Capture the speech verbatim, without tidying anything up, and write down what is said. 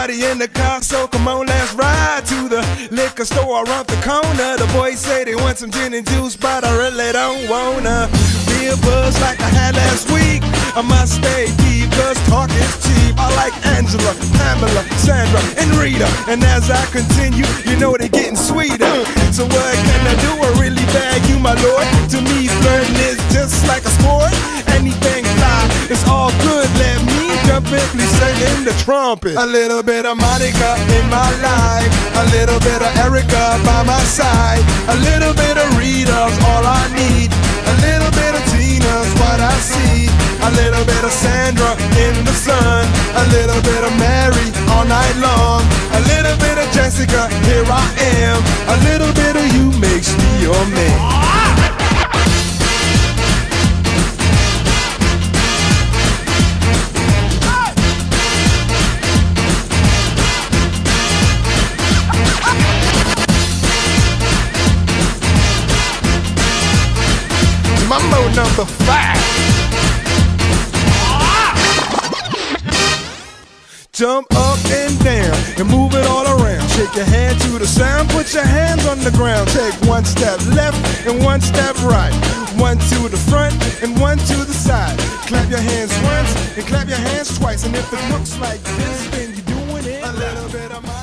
Everybody in the car, so come on, let's ride to the liquor store around the corner. The boys say they want some gin and juice, but I really don't wanna be a buzz like I had last week. I must stay deep, cause talk is cheap. I like Angela, Pamela, Sandra, and Rita. And as I continue, you know they're getting sweeter. So what can I do? I really bag you, my lord. To me, flirting is just like a sport. Anything fly, it's all good. Let me jump in, please sing in the trumpet. A little bit of Monica in my life, a little bit of Erica by my side, a little bit of Rita's all I need, a little bit of Tina's what I see, a little bit of Sandra in the sun, a little bit of Mary all night long, a little bit of Jessica, here I am, a little bit of you makes me your man. Mambo number five. Jump up and down and move it all around. Shake your hand to the sound, put your hands on the ground. Take one step left and one step right. One to the front and one to the side. Clap your hands once and clap your hands twice. And if it looks like this, then you're doing it. A little bit of my